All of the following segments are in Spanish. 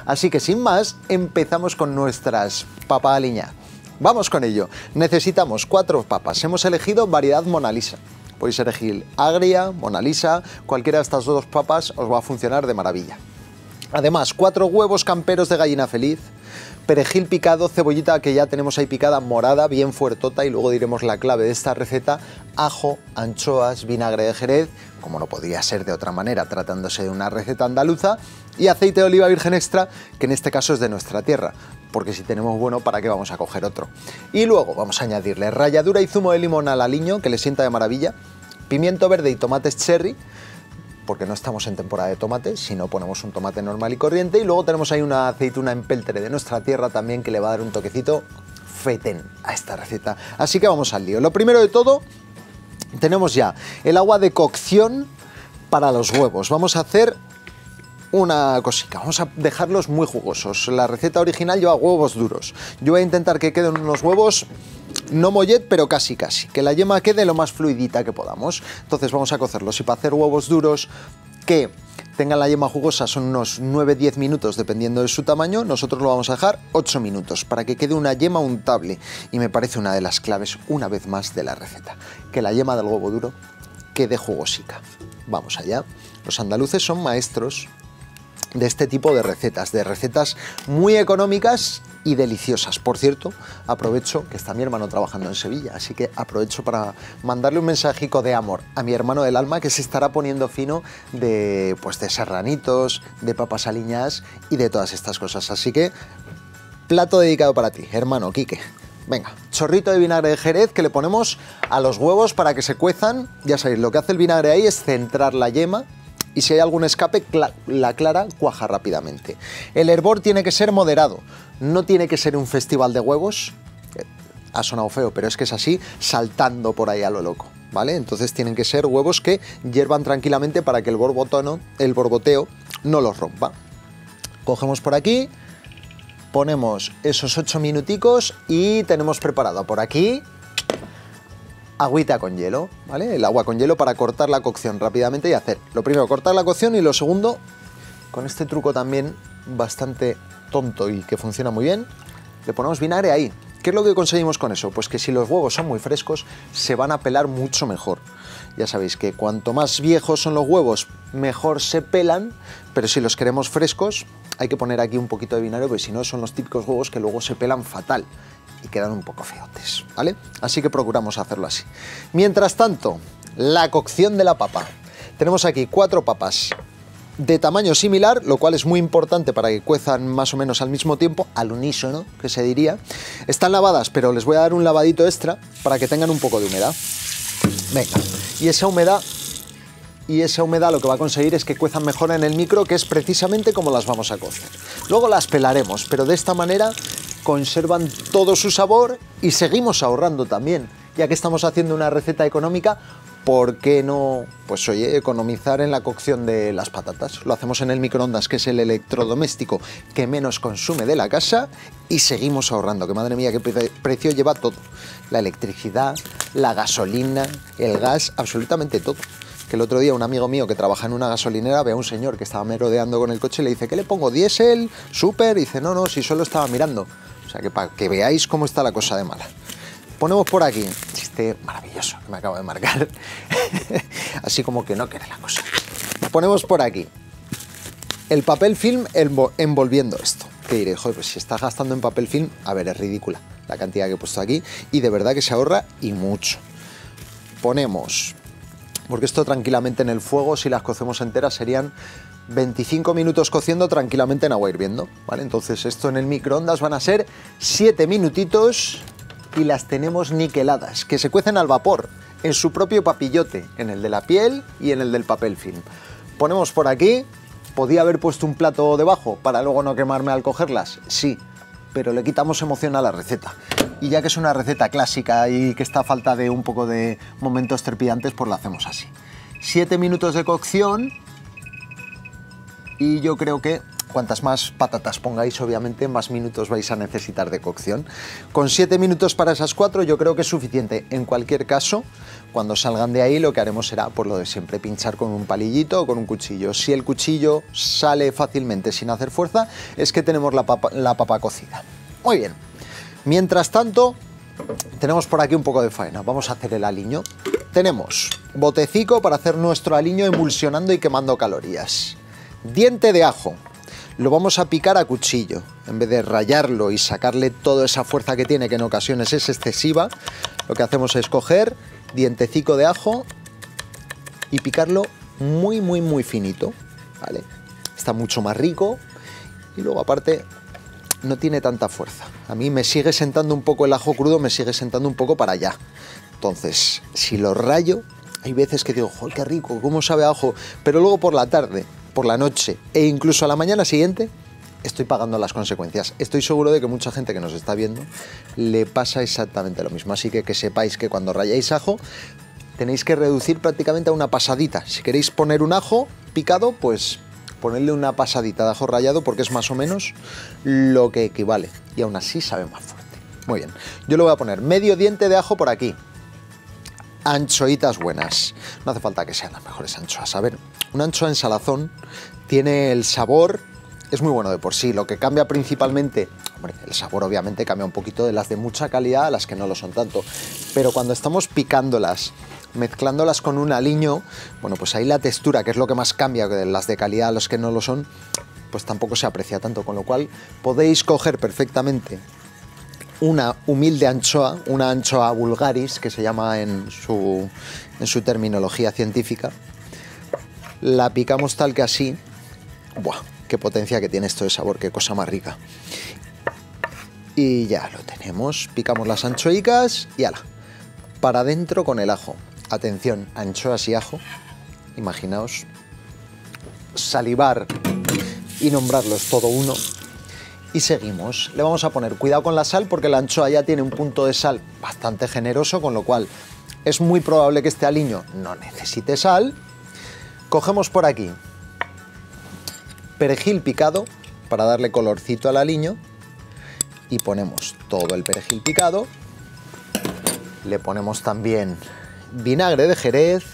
Así que sin más, empezamos con nuestras papas aliñadas. Vamos con ello. Necesitamos 4 papas. Hemos elegido variedad Mona Lisa. Podéis elegir agria, Mona Lisa, cualquiera de estas 2 papas os va a funcionar de maravilla. Además, 4 huevos camperos de gallina feliz, perejil picado, cebollita que ya tenemos ahí picada, morada, bien fuertota, y luego diremos la clave de esta receta: ajo, anchoas, vinagre de Jerez, como no podría ser de otra manera tratándose de una receta andaluza, y aceite de oliva virgen extra, que en este caso es de nuestra tierra, porque si tenemos bueno, ¿para qué vamos a coger otro? Y luego vamos a añadirle ralladura y zumo de limón al aliño, que le sienta de maravilla, pimiento verde y tomates cherry, porque no estamos en temporada de tomate, si no ponemos un tomate normal y corriente, y luego tenemos ahí una aceituna en peltre de nuestra tierra también, que le va a dar un toquecito fetén a esta receta. Así que vamos al lío. Lo primero de todo, tenemos ya el agua de cocción para los huevos. Vamos a hacer una cosita, vamos a dejarlos muy jugosos. La receta original lleva huevos duros. Yo voy a intentar que queden unos huevos no mollet, pero casi, que la yema quede lo más fluidita que podamos. Entonces vamos a cocerlos, y para hacer huevos duros que tengan la yema jugosa son unos 9-10 minutos dependiendo de su tamaño. Nosotros lo vamos a dejar 8 minutos para que quede una yema untable, y me parece una de las claves, una vez más, de la receta, que la yema del huevo duro quede jugosica. Vamos allá. Los andaluces son maestros de este tipo de recetas muy económicas y deliciosas. Por cierto, aprovecho que está mi hermano trabajando en Sevilla, así que aprovecho para mandarle un mensajico de amor a mi hermano del alma, que se estará poniendo fino de serranitos, de papas aliñadas y de todas estas cosas. Así que, plato dedicado para ti, hermano Quique. Venga, chorrito de vinagre de Jerez que le ponemos a los huevos para que se cuezan. Ya sabéis, lo que hace el vinagre ahí es centrar la yema, y si hay algún escape, la clara cuaja rápidamente. El hervor tiene que ser moderado, no tiene que ser un festival de huevos, ha sonado feo, pero es que es así, saltando por ahí a lo loco, ¿vale? Entonces tienen que ser huevos que hiervan tranquilamente para que el borboteo no los rompa. Cogemos por aquí, ponemos esos 8 minuticos y tenemos preparado por aquí agüita con hielo, ¿vale? El agua con hielo para cortar la cocción rápidamente y hacer, lo primero, cortar la cocción, y lo segundo, con este truco también bastante tonto y que funciona muy bien, le ponemos vinagre ahí. ¿Qué es lo que conseguimos con eso? Pues que si los huevos son muy frescos, se van a pelar mucho mejor. Ya sabéis que cuanto más viejos son los huevos, mejor se pelan, pero si los queremos frescos, hay que poner aquí un poquito de vinagre, porque si no son los típicos huevos que luego se pelan fatal y quedan un poco feotes, ¿vale? Así que procuramos hacerlo así. Mientras tanto, la cocción de la papa. Tenemos aquí 4 papas de tamaño similar, lo cual es muy importante para que cuezan más o menos al mismo tiempo, al unísono, que se diría. Están lavadas, pero les voy a dar un lavadito extra para que tengan un poco de humedad. Venga, y esa humedad lo que va a conseguir es que cuezan mejor en el micro, que es precisamente como las vamos a cocer. Luego las pelaremos, pero de esta manera conservan todo su sabor y seguimos ahorrando también. Ya que estamos haciendo una receta económica, ¿por qué no, pues oye, economizar en la cocción de las patatas? Lo hacemos en el microondas, que es el electrodoméstico que menos consume de la casa, y seguimos ahorrando, que madre mía, qué precio lleva todo. La electricidad, la gasolina, el gas, absolutamente todo. Que el otro día un amigo mío que trabaja en una gasolinera ve a un señor que estaba merodeando con el coche y le dice: ¿qué le pongo? ¿Diésel? ¿Súper? Y dice: no, si solo estaba mirando. O sea que para que veáis cómo está la cosa de mala. Ponemos por aquí, chiste maravilloso que me acabo de marcar, así como que no quiere la cosa. Ponemos por aquí el papel film envolviendo esto. Que diré, joder, pues si estás gastando en papel film, a ver, es ridícula la cantidad que he puesto aquí, y de verdad que se ahorra y mucho. Ponemos, porque esto tranquilamente en el fuego, si las cocemos enteras, serían 25 minutos cociendo tranquilamente en agua hirviendo, ¿vale? Entonces esto en el microondas van a ser 7 minutitos y las tenemos niqueladas, que se cuecen al vapor, en su propio papillote, en el de la piel y en el del papel film. Ponemos por aquí, ¿podía haber puesto un plato debajo para luego no quemarme al cogerlas? Sí, pero le quitamos emoción a la receta. Y ya que es una receta clásica y que está a falta de un poco de momentos trepidantes, pues lo hacemos así. 7 minutos de cocción y yo creo que Cuantas más patatas pongáis, obviamente, más minutos vais a necesitar de cocción. Con 7 minutos para esas 4 yo creo que es suficiente. En cualquier caso, cuando salgan de ahí lo que haremos será, por lo de siempre, pinchar con un palillito o con un cuchillo. Si el cuchillo sale fácilmente sin hacer fuerza, es que tenemos la papa cocida. Muy bien. Mientras tanto, tenemos por aquí un poco de faena. Vamos a hacer el aliño. Tenemos botecico para hacer nuestro aliño emulsionando y quemando calorías. Diente de ajo. Lo vamos a picar a cuchillo. En vez de rallarlo y sacarle toda esa fuerza que tiene, que en ocasiones es excesiva, lo que hacemos es coger dientecico de ajo y picarlo muy finito, ¿vale? Está mucho más rico y luego aparte no tiene tanta fuerza. A mí me sigue sentando un poco el ajo crudo, me sigue sentando un poco para allá. Entonces, si lo rayo, hay veces que digo, ¡joder, qué rico! ¿Cómo sabe a ajo? Pero luego por la tarde, por la noche e incluso a la mañana siguiente estoy pagando las consecuencias. Estoy seguro de que mucha gente que nos está viendo le pasa exactamente lo mismo. Así que sepáis que cuando rayáis ajo tenéis que reducir prácticamente a una pasadita. Si queréis poner un ajo picado, pues ponedle una pasadita de ajo rallado porque es más o menos lo que equivale. Y aún así sabe más fuerte. Muy bien, yo le voy a poner medio diente de ajo por aquí. Anchoitas buenas. No hace falta que sean las mejores anchoas. A ver, una anchoa en salazón tiene el sabor, es muy bueno de por sí. Lo que cambia principalmente, hombre, el sabor obviamente cambia un poquito de las de mucha calidad a las que no lo son tanto. Pero cuando estamos picándolas, mezclándolas con un aliño, bueno, pues ahí la textura, que es lo que más cambia de las de calidad a las que no lo son, pues tampoco se aprecia tanto. Con lo cual podéis coger perfectamente una humilde anchoa, una anchoa vulgaris, que se llama en su terminología científica. La picamos tal que así. ¡Buah! ¡Qué potencia que tiene esto de sabor! ¡Qué cosa más rica! Y ya lo tenemos. Picamos las anchoicas y ala, para adentro con el ajo. Atención, anchoas y ajo. Imaginaos salivar y nombrarlos todo uno. Y seguimos. Le vamos a poner cuidado con la sal porque la anchoa ya tiene un punto de sal bastante generoso, con lo cual es muy probable que este aliño no necesite sal. Cogemos por aquí perejil picado para darle colorcito al aliño y ponemos todo el perejil picado. Le ponemos también vinagre de Jerez,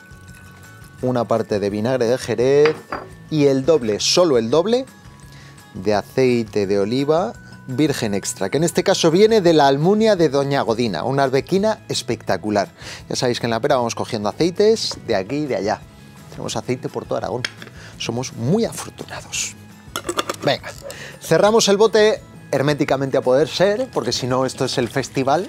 una parte de vinagre de Jerez y el doble, solo el doble, de aceite de oliva virgen extra, que en este caso viene de la Almunia de Doña Godina, una arbequina espectacular. Ya sabéis que en la pera vamos cogiendo aceites de aquí y de allá. Tenemos aceite por todo Aragón. Somos muy afortunados. Venga, cerramos el bote herméticamente a poder ser, porque si no esto es el festival.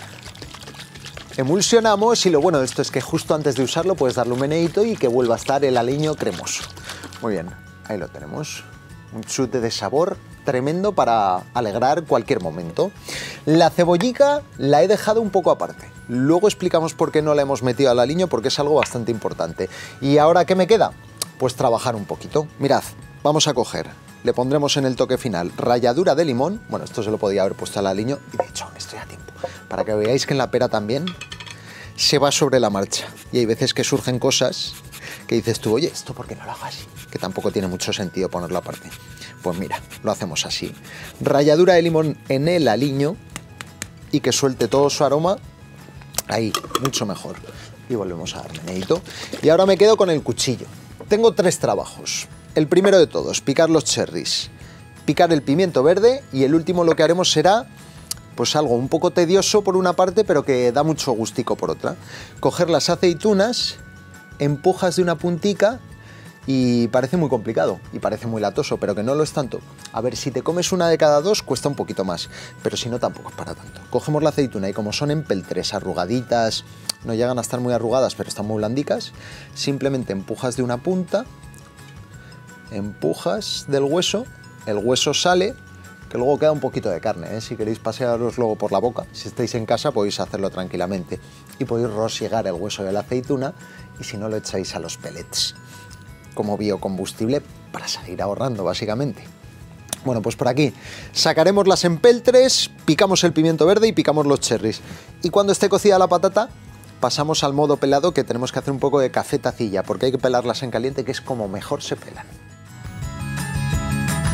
Emulsionamos y lo bueno de esto es que justo antes de usarlo puedes darle un meneíto y que vuelva a estar el aliño cremoso. Muy bien, ahí lo tenemos. Un chute de sabor tremendo para alegrar cualquier momento. La cebollica la he dejado un poco aparte. Luego explicamos por qué no la hemos metido al aliño, porque es algo bastante importante. ¿Y ahora qué me queda? Pues trabajar un poquito. Mirad, vamos a coger, le pondremos en el toque final ralladura de limón. Bueno, esto se lo podía haber puesto al aliño y de hecho aún estoy a tiempo. Para que veáis que en la pera también se va sobre la marcha. Y hay veces que surgen cosas que dices tú, oye, ¿esto por qué no lo hago así? Que tampoco tiene mucho sentido ponerlo aparte. Pues mira, lo hacemos así. Ralladura de limón en el aliño y que suelte todo su aroma. Ahí, mucho mejor. Y volvemos a dar meneíto. Y ahora me quedo con el cuchillo. Tengo 3 trabajos. El primero de todos, picar los cherries, picar el pimiento verde y el último lo que haremos será pues algo un poco tedioso por una parte, pero que da mucho gustico por otra. Coger las aceitunas, empujas de una puntica y parece muy complicado y parece muy latoso, pero que no lo es tanto. A ver, si te comes una de cada 2 cuesta un poquito más, pero si no tampoco es para tanto. Cogemos la aceituna y como son en peltres, arrugaditas, no llegan a estar muy arrugadas, pero están muy blandicas, simplemente empujas de una punta, empujas del hueso, el hueso sale, que luego queda un poquito de carne, ¿eh? Si queréis pasearos luego por la boca, si estáis en casa podéis hacerlo tranquilamente y podéis rosiegar el hueso de la aceituna y si no lo echáis a los pellets como biocombustible para seguir ahorrando básicamente. Bueno, pues por aquí sacaremos las empeltres, picamos el pimiento verde y picamos los cherries y cuando esté cocida la patata pasamos al modo pelado, que tenemos que hacer un poco de café tacilla porque hay que pelarlas en caliente, que es como mejor se pelan.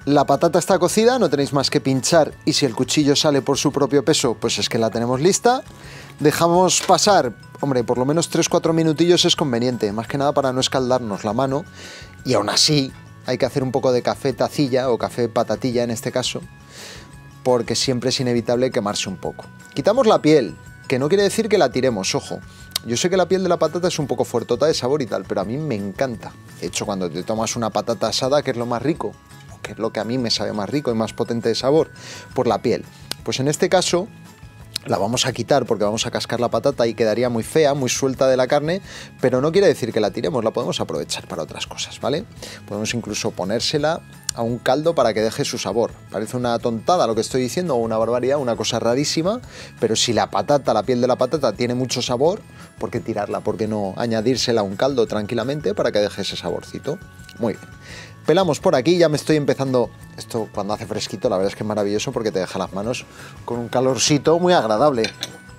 La patata está cocida, no tenéis más que pinchar y si el cuchillo sale por su propio peso, pues es que la tenemos lista. Dejamos pasar, hombre, por lo menos 3-4 minutillos es conveniente, más que nada para no escaldarnos la mano. Y aún así hay que hacer un poco de café tacilla o café patatilla en este caso, porque siempre es inevitable quemarse un poco. Quitamos la piel, que no quiere decir que la tiremos, ojo. Yo sé que la piel de la patata es un poco fuertota de sabor y tal, pero a mí me encanta. De hecho, cuando te tomas una patata asada, que es lo más rico, que es lo que a mí me sabe más rico y más potente de sabor, por la piel. Pues en este caso la vamos a quitar porque vamos a cascar la patata y quedaría muy fea, muy suelta de la carne, pero no quiere decir que la tiremos, la podemos aprovechar para otras cosas, ¿vale? Podemos incluso ponérsela a un caldo para que deje su sabor. Parece una tontada lo que estoy diciendo, o una barbaridad, una cosa rarísima, pero si la patata, la piel de la patata tiene mucho sabor, ¿por qué tirarla? ¿Por qué no añadírsela a un caldo tranquilamente para que deje ese saborcito? Muy bien. Pelamos por aquí, ya me estoy empezando, esto cuando hace fresquito la verdad es que es maravilloso porque te deja las manos con un calorcito muy agradable.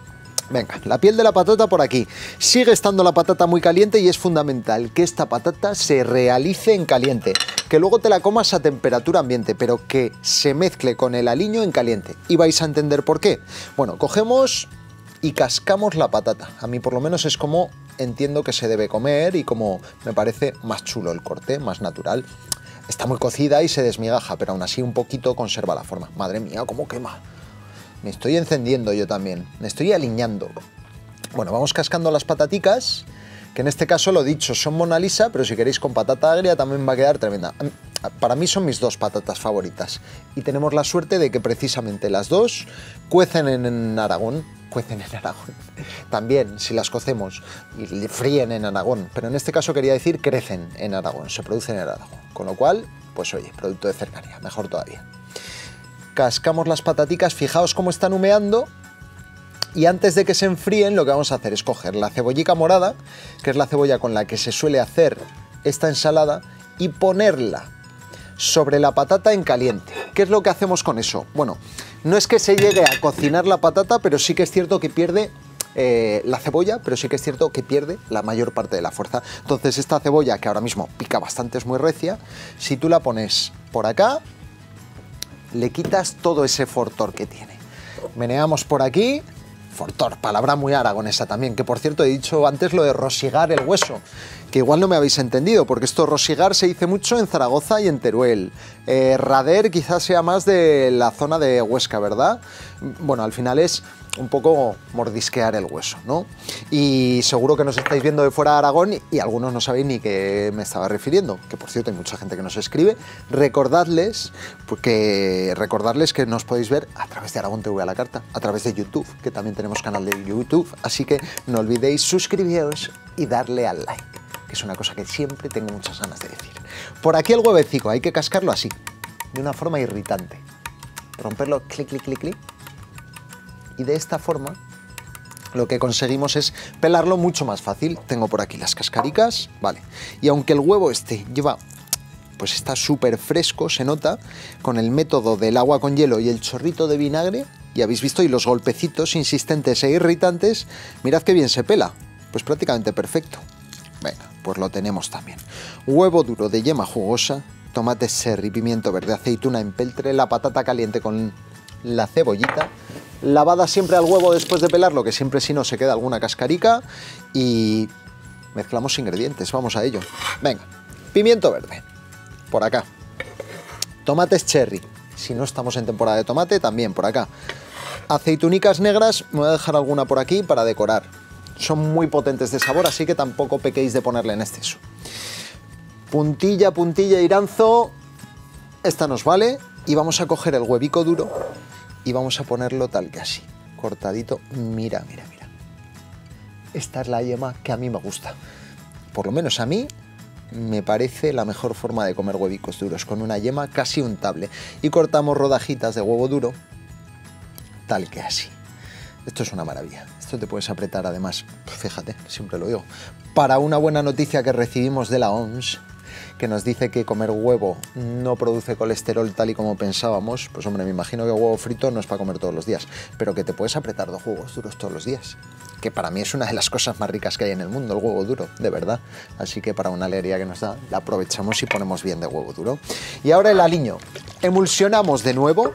Venga, la piel de la patata por aquí. Sigue estando la patata muy caliente y es fundamental que esta patata se realice en caliente. Que luego te la comas a temperatura ambiente, pero que se mezcle con el aliño en caliente. Y vais a entender por qué. Bueno, cogemos y cascamos la patata. A mí por lo menos es como entiendo que se debe comer y como me parece más chulo el corte, más natural. Está muy cocida y se desmigaja, pero aún así un poquito conserva la forma. Madre mía, cómo quema. Me estoy encendiendo yo también, me estoy aliñando. Bueno, vamos cascando las pataticas, que en este caso lo dicho, son Mona Lisa, pero si queréis con patata agria también va a quedar tremenda. Para mí son mis dos patatas favoritas. Y tenemos la suerte de que precisamente las dos cuecen en Aragón. Cuecen en Aragón. También, si las cocemos y fríen en Aragón. Pero en este caso quería decir crecen en Aragón, se producen en Aragón. Con lo cual, pues oye, producto de cercanía, mejor todavía. Cascamos las pataticas, fijaos cómo están humeando. Y antes de que se enfríen, lo que vamos a hacer es coger la cebollica morada, que es la cebolla con la que se suele hacer esta ensalada, y ponerla sobre la patata en caliente. ¿Qué es lo que hacemos con eso? Bueno, no es que se llegue a cocinar la patata, pero sí que es cierto que pierde la cebolla, pero sí que es cierto que pierde la mayor parte de la fuerza. Entonces esta cebolla, que ahora mismo pica bastante, es muy recia, si tú la pones por acá, le quitas todo ese fortor que tiene. Meneamos por aquí. Fortor, palabra muy aragonesa también, que por cierto he dicho antes lo de rosigar el hueso, que igual no me habéis entendido, porque esto rosigar se dice mucho en Zaragoza y en Teruel. Rader quizás sea más de la zona de Huesca, ¿verdad? Bueno, al final es un poco mordisquear el hueso, ¿no? Y seguro que nos estáis viendo de fuera de Aragón y algunos no sabéis ni qué me estaba refiriendo, que por cierto hay mucha gente que nos escribe. Recordarles que nos podéis ver a través de Aragón TV a la carta, a través de YouTube, que también tenemos canal de YouTube, así que no olvidéis suscribiros y darle al like, que es una cosa que siempre tengo muchas ganas de decir. Por aquí el huevecico, hay que cascarlo así, de una forma irritante. Romperlo, clic, clic, clic, clic. Y de esta forma lo que conseguimos es pelarlo mucho más fácil. Tengo por aquí las cascaricas, vale. Y aunque el huevo pues está súper fresco, se nota, con el método del agua con hielo y el chorrito de vinagre, y habéis visto, y los golpecitos insistentes e irritantes, mirad qué bien se pela. Pues prácticamente perfecto. Venga, pues lo tenemos también. Huevo duro de yema jugosa, tomate cherry, pimiento verde, aceituna en peltre, la patata caliente con la cebollita, lavada siempre al huevo después de pelarlo, que siempre si no se queda alguna cascarica, y mezclamos ingredientes, vamos a ello. Venga, pimiento verde, por acá, tomates cherry, si no estamos en temporada de tomate, también por acá, aceitunicas negras, me voy a dejar alguna por aquí para decorar, son muy potentes de sabor, así que tampoco pequéis de ponerle en exceso. Puntilla, iranzo, esta nos vale, y vamos a coger el huevico duro y vamos a ponerlo tal que así, cortadito. Mira, mira, mira. Esta es la yema que a mí me gusta. Por lo menos a mí me parece la mejor forma de comer huevicos duros, con una yema casi untable. Y cortamos rodajitas de huevo duro, tal que así. Esto es una maravilla. Esto te puedes apretar además, fíjate, siempre lo digo, para una buena noticia que recibimos de la OMS, que nos dice que comer huevo no produce colesterol tal y como pensábamos, pues hombre, me imagino que huevo frito no es para comer todos los días, pero que te puedes apretar 2 huevos duros todos los días, que para mí es una de las cosas más ricas que hay en el mundo, el huevo duro, de verdad. Así que para una alegría que nos da, la aprovechamos y ponemos bien de huevo duro. Y ahora el aliño. Emulsionamos de nuevo.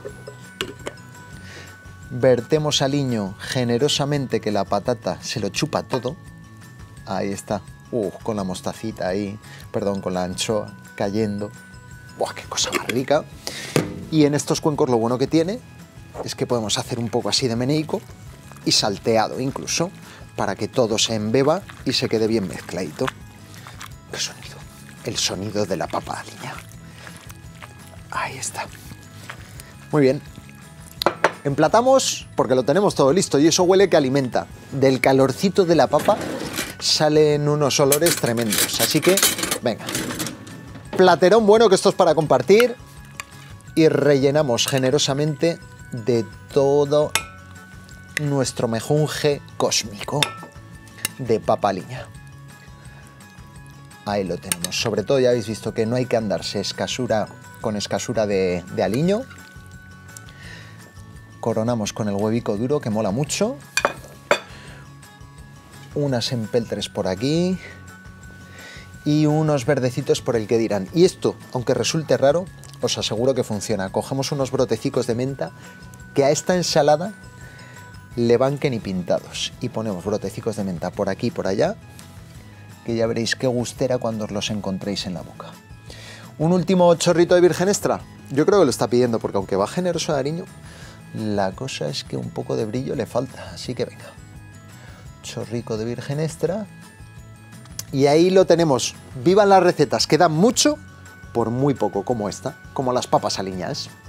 Vertemos aliño generosamente, que la patata se lo chupa todo. Ahí está. Con la mostacita ahí, perdón, con la anchoa cayendo. ¡Buah, qué cosa más rica! Y en estos cuencos lo bueno que tiene es que podemos hacer un poco así de meneico y salteado incluso, para que todo se embeba y se quede bien mezcladito. ¡Qué sonido! El sonido de la papa aliñada. Ahí está. Muy bien. Emplatamos porque lo tenemos todo listo y eso huele que alimenta. Del calorcito de la papa salen unos olores tremendos, así que, venga, platerón bueno, que esto es para compartir, y rellenamos generosamente de todo nuestro mejunje cósmico de papa aliña. Ahí lo tenemos. Sobre todo ya habéis visto que no hay que andarse con escasura de aliño. Coronamos con el huevico duro, que mola mucho. Unas empeltres por aquí y unos verdecitos por el que dirán. Y esto, aunque resulte raro, os aseguro que funciona. Cogemos unos brotecicos de menta que a esta ensalada le van que ni pintados. Y ponemos brotecicos de menta por aquí y por allá, que ya veréis qué gustera cuando os los encontréis en la boca. Un último chorrito de virgen extra. Yo creo que lo está pidiendo, porque aunque va generoso de aliño, la cosa es que un poco de brillo le falta. Así que venga. Chorrico de virgen extra y ahí lo tenemos. Vivan las recetas, quedan mucho por muy poco, como esta, como las papas aliñadas.